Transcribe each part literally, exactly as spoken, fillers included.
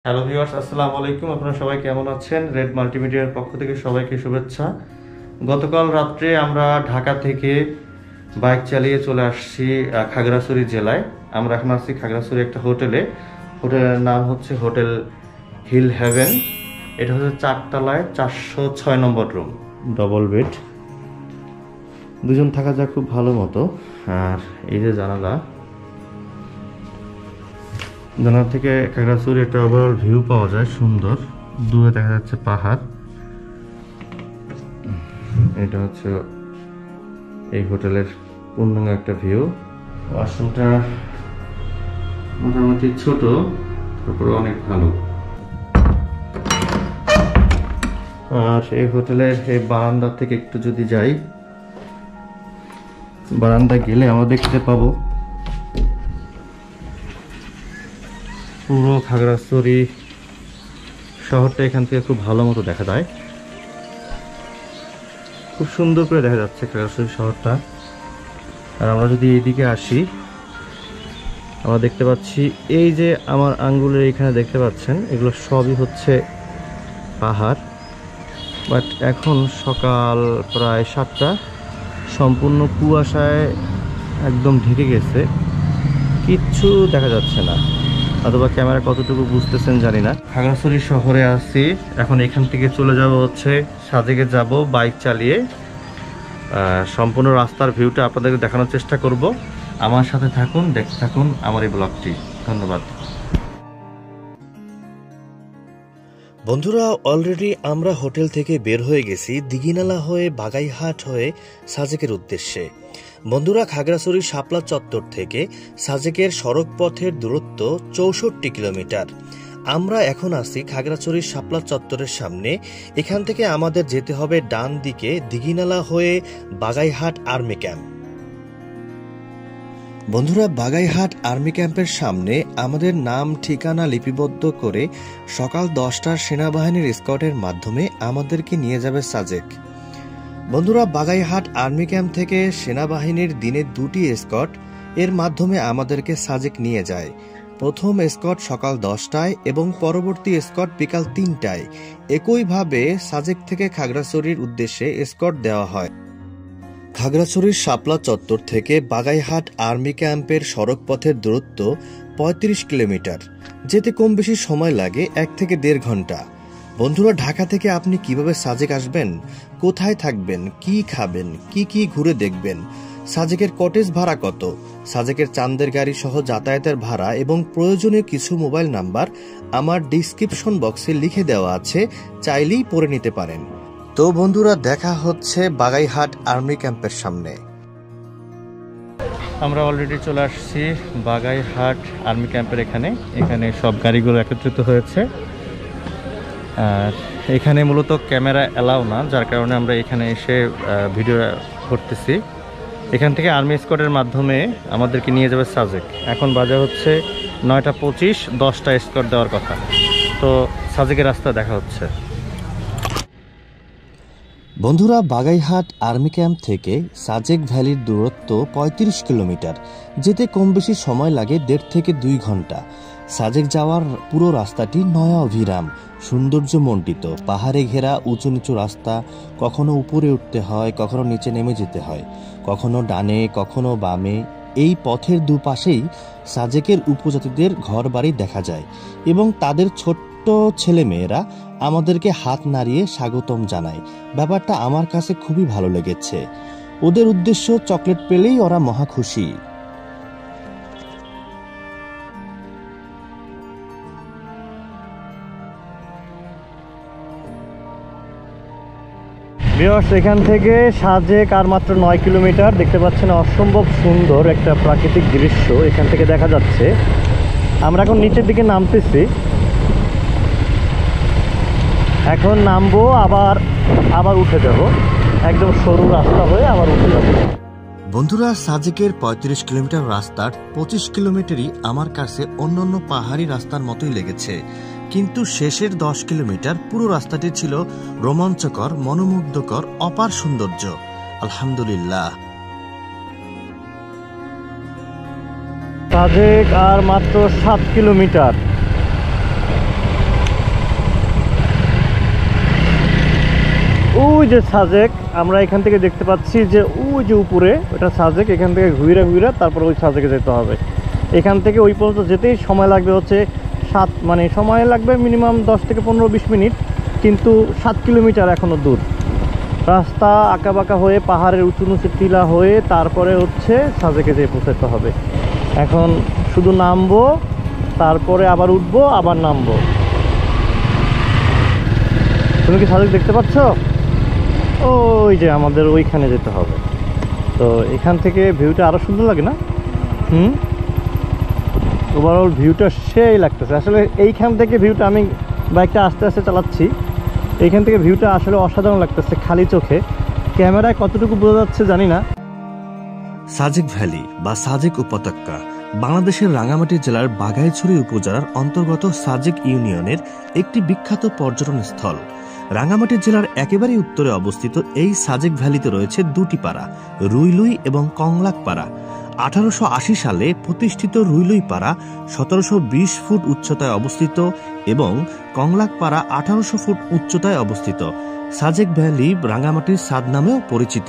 Hello viewers, আসসালামু আলাইকুম। আপনারা সবাই কেমন আছেন? রেড মাল্টিমিডিয়ার পক্ষ থেকে সবাইকে শুভেচ্ছা। গতকাল রাত্রে আমরা ঢাকা থেকে বাইক চালিয়ে চলে আসছি আহ, খাগড়াছড়ি জেলায়। আমরা এখন আসছি খাগড়াছড়ি একটা হোটেলে। হোটেলের নাম হচ্ছে হোটেল হিল হেভেন। এটা হচ্ছে চারতলায় চারশো ছয় নম্বর রুম, ডবল বেড। দুজন থাকা যায় খুব ভালো মতো। আর এই যে জানালা, জানালা থেকে খাগড়াছড়ি একটা ওভারঅল ভিউ পাওয়া যায়, সুন্দর। দূরে দেখা যাচ্ছে পাহাড়। এটা হচ্ছে এই হোটেলের পূর্ণাঙ্গ একটা ভিউ। ওয়াশরুমটা মোটামুটি ছোট, তারপরে অনেক ভালো। আর এই হোটেলের এই বারান্দা থেকে একটু যদি যাই, বারান্দা গেলে আমরা দেখতে পাবো পুরো খাগড়াছড়ি শহরটা এখান থেকে খুব ভালো মতো দেখা যায়। খুব সুন্দর করে দেখা যাচ্ছে খাগড়াছড়ি শহরটা। আর আমরা যদি এইদিকে আসি, আমরা দেখতে পাচ্ছি এই যে আমার আঙ্গুলের এখানে দেখতে পাচ্ছেন, এগুলো সবই হচ্ছে পাহাড়। বাট এখন সকাল প্রায় সাতটা, সম্পূর্ণ কুয়াশায় একদম ঢেকে গেছে, কিচ্ছু দেখা যাচ্ছে না। অথবা ক্যামেরা কতটুকু বুঝতেছেন জানি না। খাগড়াছড়ি শহরে আছি এখন। এখান থেকে চলে যাব হচ্ছে সাজেকে, যাব বাইক চালিয়ে। সম্পূর্ণ রাস্তার ভিউটা আপনাদেরকে দেখানোর চেষ্টা করব। আমার সাথে থাকুন, দেখতে থাকুন আমার এই ব্লগটি। ধন্যবাদ বন্ধুরা। অলরেডি আমরা হোটেল থেকে বের হয়ে গেছি দিঘিনালা হয়ে বাগাইহাট হয়ে সাজেকের উদ্দেশ্যে। বন্ধুরা, খাগড়াছড়ি শাপলা চত্বর থেকে সাজেকের সড়ক পথের দূরত্ব চৌষট্টি কিলোমিটার। আমরা এখন আছি খাগড়াছড়ির শাপলা চত্বরের সামনে। এখান থেকে আমাদের যেতে হবে ডান দিকে দিঘিনালা হয়ে বাগাইহাট আর্মি ক্যাম্প। বন্ধুরা, বাগাইহাট আর্মি ক্যাম্পের সামনে আমাদের নাম ঠিকানা লিপিবদ্ধ করে সকাল দশটার সেনাবাহিনীর স্কটের মাধ্যমে আমাদেরকে নিয়ে যাবে সাজেক। বন্ধুরা, বাগাইহাট আর্মি ক্যাম্প থেকে সেনাবাহিনীর দিনে দুটি স্কট এর মাধ্যমে আমাদেরকে সাজেক নিয়ে যায়। প্রথম স্কট সকাল দশটায় এবং পরবর্তী স্কট বিকাল তিনটায়। একইভাবে সাজেক থেকে খাগড়াছড়ির উদ্দেশ্যে স্কট দেওয়া হয়। খাগড়াছড়ির শাপলা চত্বর থেকে বাগাইহাট আর্মি ক্যাম্পের সড়ক পথের দূরত্ব পঁয়ত্রিশ কিলোমিটার। যেতে কম বেশি সময় লাগে এক থেকে দেড় ঘন্টা। বন্ধুরা, ঢাকা থেকে আপনি কিভাবে সাজেক আসবেন, কোথায় থাকবেন, কি খাবেন, কি কি ঘুরে দেখবেন, সাজেকের কটেজ ভাড়া কত, সাজেকের চাঁদের গাড়ি সহ যাতায়াতের ভাড়া এবং প্রয়োজনীয় কিছু মোবাইল নাম্বার আমার ডিসক্রিপশন বক্সে লিখে দেওয়া আছে, চাইলেই পড়ে নিতে পারেন। তো বন্ধুরা, দেখা হচ্ছে বাগাইহাট আর্মি ক্যাম্পের সামনে। আমরা অলরেডি চলে আসছি বাগাইহাট আর্মি ক্যাম্পের এখানে। এখানে সব গাড়িগুলো একত্রিত হয়েছে। আর এখানে মূলত ক্যামেরা অ্যালাউ না, যার কারণে আমরা এখানে এসে ভিডিও করতেছি। এখান থেকে আর্মি স্কোয়াডের মাধ্যমে আমাদেরকে নিয়ে যাবে সাজেক। এখন বাজে হচ্ছে নয়টা পঁচিশ, দশটা স্কোয়াড দেওয়ার কথা। তো সাজেকের রাস্তা দেখা হচ্ছে। বন্ধুরা, বাগাইহাট আর্মি ক্যাম্প থেকে সাজেক ভ্যালির দূরত্ব পঁয়ত্রিশ কিলোমিটার। যেতে কম বেশি সময় লাগে দেড় থেকে দুই ঘন্টা। সাজেক যাওয়ার পুরো রাস্তাটি নয়া অভিরাম, সৌন্দর্যমণ্ডিত, পাহাড়ে ঘেরা উঁচু নিচু রাস্তা। কখনো উপরে উঠতে হয়, কখনো নিচে নেমে যেতে হয়, কখনো ডানে কখনো বামে। এই পথের দুপাশেই সাজেকের উপজাতিদের ঘর বাড়ি দেখা যায় এবং তাদের ছোট্ট ছেলে মেয়েরা আমাদেরকে হাত নাড়িয়ে স্বাগতম জানায়। ব্যাপারটা আমার কাছে খুবই ভালো লেগেছে। ওদের উদ্দেশ্য চকলেট পেলেই ওরা মহা খুশি। ভিউয়ার্স, এখান থেকে সাজেক আর মাত্র নয় কিলোমিটার। দেখতে পাচ্ছেন অসম্ভব সুন্দর একটা প্রাকৃতিক দৃশ্য এখান থেকে দেখা যাচ্ছে। আমরা এখন নিচের দিকে নামতেছি। এখন নামবো, আবার আবার উঠে যাব, একদম সরু রাস্তা হয়ে আবার উঠে যাব। বন্ধুরা, সাজেকের পঁয়ত্রিশ কিলোমিটার রাস্তার পঁচিশ কিলোমিটারই আমার কাছে অন্যান্য পাহাড়ি রাস্তার মতোই লেগেছে। কিন্তু শেষের দশ কিলোমিটার পুরো রাস্তাটি ছিল রোমাঞ্চকর, মনোমুগ্ধকর, অপার সৌন্দর্য। আলহামদুলিল্লাহ। সাজেক আর মাত্র সাত কিলোমিটার। যে সাজেক, আমরা এখান থেকে দেখতে পাচ্ছি যে ওই যে উপরে ওটা সাজেক, এখান থেকে ঘুরে ঘুরে তারপর ওই সাজেকে যেতে হবে। এখান থেকে ওই পর্যন্ত যেতেই সময় লাগবে হচ্ছে সাত, মানে সময় লাগবে মিনিমাম দশ থেকে পনেরো বিশ মিনিট, কিন্তু সাত কিলোমিটার এখনও দূর। রাস্তা আঁকাবাঁকা হয়ে পাহাড়ের উঁচু নিচু টিলা হয়ে তারপরে হচ্ছে সাজেকে যেয়ে পৌঁছাতে হবে। এখন শুধু নামবো, তারপরে আবার উঠবো, আবার নামবো। তুমি কি সাজেক দেখতে পাচ্ছ? ওই যে আমাদের ওইখানে যেতে হবে। তো এখান থেকে ভিউটা আরও সুন্দর লাগে না? হুম, ওভারঅল ভিউটা সেই লাগতেছে আসলে। এইখান থেকে ভিউটা, আমি বাইকটা আস্তে আস্তে চালাচ্ছি, এইখান থেকে ভিউটা আসলে অসাধারণ লাগতেছে খালি চোখে। ক্যামেরায় কতটুকু বোঝা যাচ্ছে জানি না। সাজেক ভ্যালি বা সাজেক উপত্যকা বাংলাদেশের রাঙ্গামাটি জেলার বাঘাইছড়ি উপজেলার অন্তর্গত সাজেক ইউনিয়নের একটি বিখ্যাত পর্যটন স্থল। রাঙ্গামাটি জেলার একেবারে উত্তরে অবস্থিত এই সাজেক ভ্যালিতে রয়েছে দুটি পাড়া, রুইলুই এবং কংলাক পাড়া। আঠারোশো আশি সালে প্রতিষ্ঠিত রুইলুই পাড়া সতেরোশো বিশ ফুট উচ্চতায় অবস্থিত এবং কংলাক পাড়া আঠারোশো ফুট উচ্চতায় অবস্থিত। সাজেক ভ্যালি রাঙ্গামাটির সাদ নামেও পরিচিত।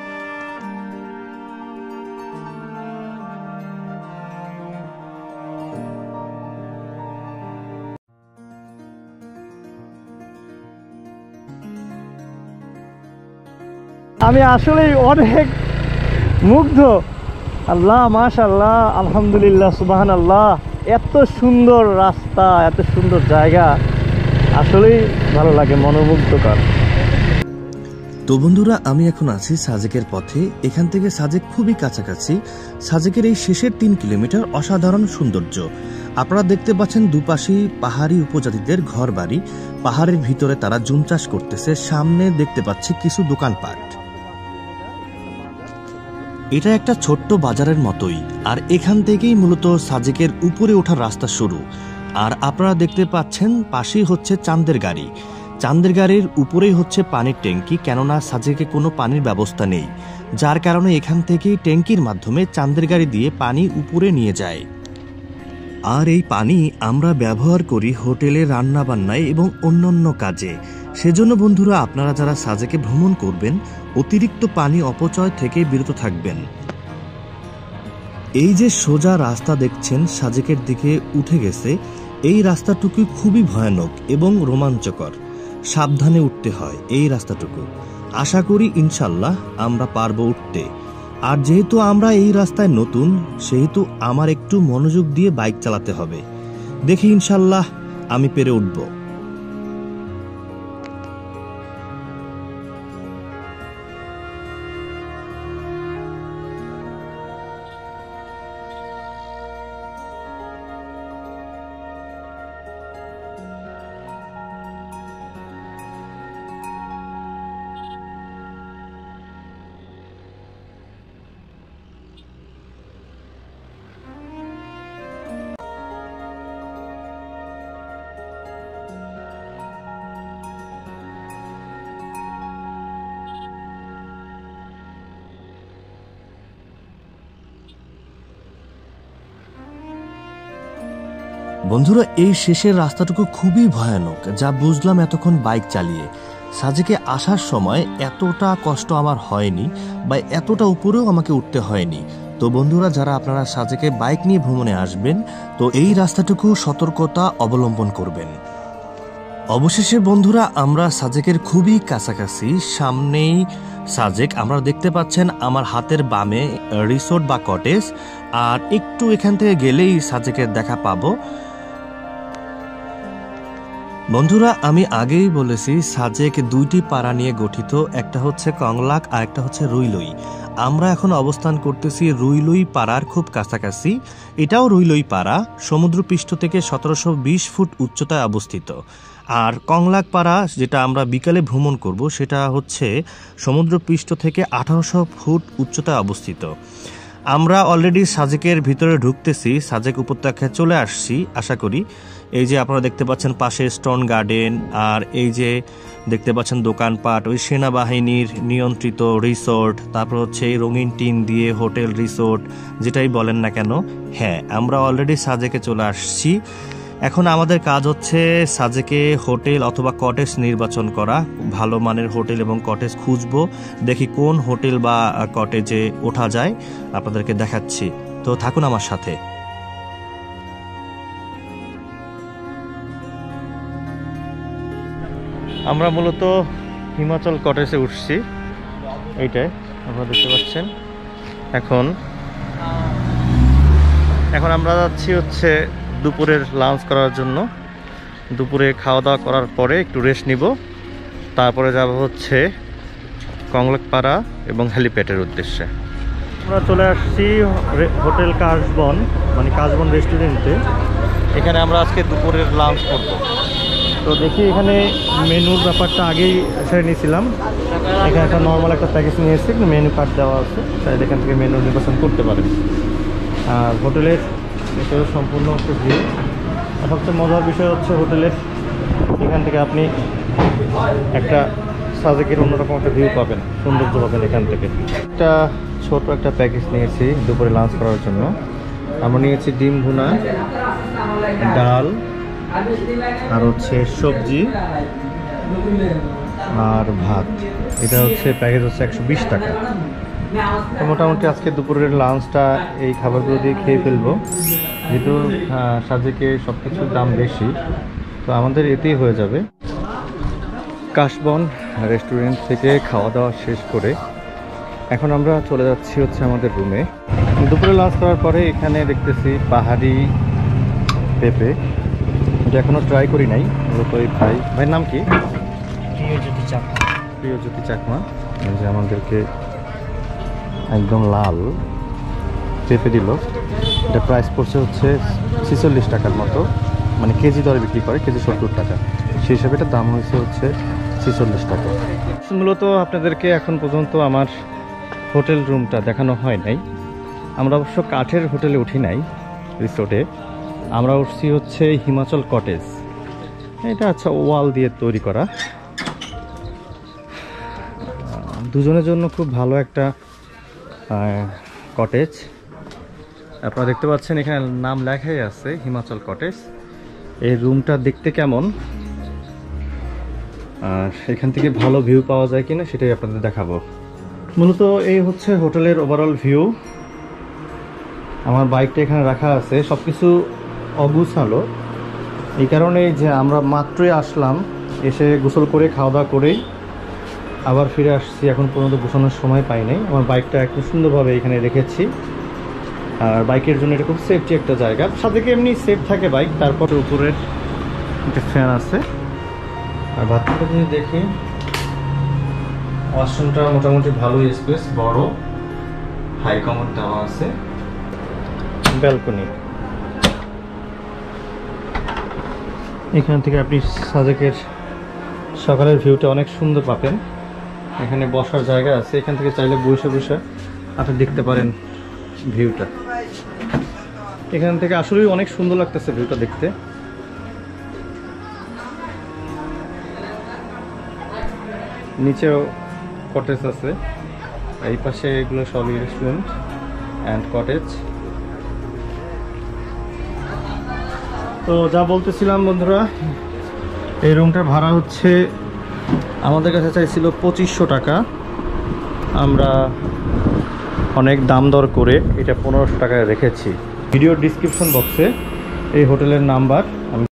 আমি আসলে অনেক মুগ্ধ। আল্লাহ, মাশাআল্লাহ, আলহামদুলিল্লাহ, সুবহানাল্লাহ। এত সুন্দর রাস্তা, এত সুন্দর জায়গা, আসলেই ভালো লাগে, মনোমুগ্ধকর। তো বন্ধুরা, আমি এখন আছি সাজেকের পথে। এখান থেকে সাজেক খুবই কাছাকাছি। সাজেকের এই শেষের তিন কিলোমিটার অসাধারণ সৌন্দর্য। আপনারা দেখতে পাচ্ছেন দুপাশেই পাহাড়ি উপজাতিদের ঘর বাড়ি, পাহাড়ের ভিতরে তারা জুম চাষ করতেছে। সামনে দেখতে পাচ্ছি কিছু দোকানপাট। এটা একটা ছোট্ট বাজারের মতোই, আর এখান থেকেই মূলত সাজেকের উপরে ওঠার রাস্তা শুরু। আর আপনারা দেখতে পাচ্ছেন পাশেই হচ্ছে চাঁদের গাড়ি। চাঁদের গাড়ির উপরেই হচ্ছে পানির ট্যাঙ্কি, কেননা সাজেকে কোনো পানির ব্যবস্থা নেই, যার কারণে এখান থেকেই ট্যাঙ্কির মাধ্যমে চাঁদের গাড়ি দিয়ে পানি উপরে নিয়ে যায়। আর এই পানি আমরা ব্যবহার করি হোটেলে রান্না বান্নায় এবং অন্যান্য কাজে। সেজন্য বন্ধুরা, আপনারা যারা সাজেকে ভ্রমণ করবেন অতিরিক্ত পানি অপচয় থেকে বিরত থাকবেন। এই যে সোজা রাস্তা দেখছেন সাজেকের দিকে উঠে গেছে, এই রাস্তাটুকু খুবই ভয়ানক এবং রোমাঞ্চকর। সাবধানে উঠতে হয় এই রাস্তাটুকু। আশা করি ইনশাল্লাহ আমরা পারবো উঠতে। আর যেহেতু আমরা এই রাস্তায় নতুন, সেহেতু আমার একটু মনোযোগ দিয়ে বাইক চালাতে হবে। দেখি ইনশাল্লাহ আমি পেরে উঠব। বন্ধুরা, এই শেষের রাস্তাটুকু খুবই ভয়ানক, যা বুঝলাম এতক্ষণ বাইক চালিয়ে। সাজেকে আসার সময় এতটা কষ্ট আমার হয়নি, বা এতটা উপরেও আমাকে উঠতে হয়নি। তো বন্ধুরা, যারা আপনারা সাজেকে বাইক নিয়ে ভ্রমণে আসবেন, তো এই রাস্তাটুকু সতর্কতা অবলম্বন করবেন। অবশেষে বন্ধুরা, আমরা সাজেকের খুবই কাছাকাছি। সামনেই সাজেক, আমরা দেখতে পাচ্ছেন আমার হাতের বামে রিসোর্ট বা কটেজ, আর একটু এখান থেকে গেলেই সাজেকের দেখা পাবো। বন্ধুরা, আমি আগেই বলেছি সাজেক দুইটি পাড়া নিয়ে গঠিত, একটা হচ্ছে কংলাক আর একটা হচ্ছে রুইলুই। আমরা এখন অবস্থান করতেছি রুইলুই পাড়ার খুব কাছাকাছি। এটাও রুইলুই পাড়া, সমুদ্রপৃষ্ঠ থেকে সতেরোশো বিশ ফুট উচ্চতায় অবস্থিত। আর কংলাক পাড়া, যেটা আমরা বিকালে ভ্রমণ করব, সেটা হচ্ছে সমুদ্রপৃষ্ঠ থেকে আঠারোশো ফুট উচ্চতায় অবস্থিত। আমরা অলরেডি সাজেকের ভিতরে ঢুকতেছি, সাজেক উপত্যকায় চলে আসছি আশা করি। এই যে আপনারা দেখতে পাচ্ছেন পাশে স্টোন গার্ডেন, আর এই যে দেখতে পাচ্ছেন দোকানপাট, ওই সেনাবাহিনীর নিয়ন্ত্রিত রিসোর্ট, তারপর হচ্ছে এই রঙিন টিন দিয়ে হোটেল রিসোর্ট, যেটাই বলেন না কেন। হ্যাঁ, আমরা অলরেডি সাজেকে চলে আসছি। এখন আমাদের কাজ হচ্ছে সাজেকে হোটেল অথবা কটেজ নির্বাচন করা। ভালো মানের হোটেল এবং কটেজ খুঁজবো, দেখি কোন হোটেল বা কটেজে ওঠা যায় আপনাদেরকে দেখাচ্ছি। তো থাকুন আমার সাথে। আমরা মূলত হিমাচল কটেজে উঠছি, এইটাই আপনারা দেখতে পাচ্ছেন। এখন এখন আমরা যাচ্ছি হচ্ছে দুপুরের লাঞ্চ করার জন্য। দুপুরে খাওয়া দাওয়া করার পরে একটু রেস্ট নিব, তারপরে যাব হচ্ছে কংলকপাড়া এবং হেলিপ্যাডের উদ্দেশ্যে। আমরা চলে আসছি হোটেল কাশবন, মানে কাশবন রেস্টুরেন্টে। এখানে আমরা আজকে দুপুরের লাঞ্চ করব। তো দেখি এখানে মেনুর ব্যাপারটা আগেই সেরে নিয়েছিলাম। এখানে একটা নর্মাল একটা প্যাকেজ নিয়ে এসেছি, মেনু কার্ড দেওয়া আছে, তাই এখান থেকে মেনু নির্বাচন করতে পারেন। আর হোটেলের এটাও সম্পূর্ণ হচ্ছে ভিউ। আর সবচেয়ে মজার বিষয় হচ্ছে হোটেলের এখান থেকে আপনি একটা সাজেকের অন্যরকম একটা ভিউ পাবেন, সৌন্দর্য পাবেন এখান থেকে। একটা ছোট একটা প্যাকেজ নিয়েছি দুপুরে লাঞ্চ করার জন্য। আমরা নিয়েছি ডিম ভুনা, ডাল, আর হচ্ছে সবজি আর ভাত। এটা হচ্ছে প্যাকেজ হচ্ছে একশো বিশ টাকা। তো মোটামুটি আজকে দুপুরের লাঞ্চটা এই খাবারগুলো দিয়ে খেয়ে ফেলবো, যেহেতু সাজেকে সব কিছুর দাম বেশি, তো আমাদের এতেই হয়ে যাবে। কাশবন রেস্টুরেন্ট থেকে খাওয়া দাওয়া শেষ করে এখন আমরা চলে যাচ্ছি হচ্ছে আমাদের রুমে। দুপুরে লাঞ্চ করার পরে এখানে দেখতেছি পাহাড়ি পেঁপে, এটা এখনও ট্রাই করি নাই। মূলত এই ভাই ভাইয়ের নাম কি? প্রিয়জ্যোতি চাকমা। প্রিয়জ্যোতি চাকমা যে আমাদেরকে একদম লাল পেঁপে দিল। এটা প্রাইস পড়ছে হচ্ছে ছেচল্লিশ টাকার মতো, মানে কেজি দরে বিক্রি করে, কেজি সত্তর টাকা। সেই হিসাবে এটার দাম হয়েছে হচ্ছে ছেচল্লিশ টাকা। মূলত আপনাদেরকে এখন পর্যন্ত আমার হোটেল রুমটা দেখানো হয় নাই। আমরা অবশ্য কাঠের হোটেলে উঠি নাই রিসোর্টে, আমরা উঠছি হচ্ছে হিমাচল কটেজ। এটা আচ্ছা ওয়াল দিয়ে তৈরি করা, দুজনের জন্য খুব ভালো একটা কটেজ। আপনারা দেখতে পাচ্ছেন এখানে নাম লেখাই আছে হিমাচল কটেজ। এই রুমটা দেখতে কেমন আর এখান থেকে ভালো ভিউ পাওয়া যায় কিনা সেটাই আপনাদের দেখাবো। মূলত এই হচ্ছে হোটেলের ওভারঅল ভিউ। আমার বাইকটা এখানে রাখা আছে, সব কিছু অগুছালো এই কারণে যে আমরা মাত্রই আসলাম, এসে গোসল করে খাওয়া দাওয়া করেই আবার ফিরে আসছি। এখন পর্যন্ত গোছানোর সময় পাই নাই। আমার বাইকটা একটু সুন্দরভাবে এখানে রেখেছি, আর বাইকের জন্য এটা খুব সেফটি একটা জায়গা। সাথে এমনি সেফ থাকে বাইক। তারপর উপরের একটা ফ্যান আছে। আর বাথরুমটা যদি দেখি, ওয়াশরুমটা মোটামুটি ভালোই স্পেস, বড়, হাই কমোড দেওয়া আছে, ব্যালকনি। এখান থেকে আপনি সাজেকের সকালের ভিউটা অনেক সুন্দর পাবেন। এখানে বসার জায়গা আছে, এখান থেকে চাইলে বসে বসে আপনি দেখতে পারেন ভিউটা। এখান থেকে আসলেই অনেক সুন্দর লাগতেছে ভিউটা দেখতে। নিচেও কটেজ আছে, এই পাশে এগুলো সবই রেস্টুরেন্ট অ্যান্ড কটেজ। তো যা বলতেছিলাম বন্ধুরা, এই রুমটার ভাড়া হচ্ছে আমাদের কাছে চাইছিল পঁচিশশো টাকা। আমরা অনেক দাম দর করে এটা পনেরোশো টাকায় রেখেছি। ভিডিওর ডিসক্রিপশন বক্সে এই হোটেলের নাম্বার আমি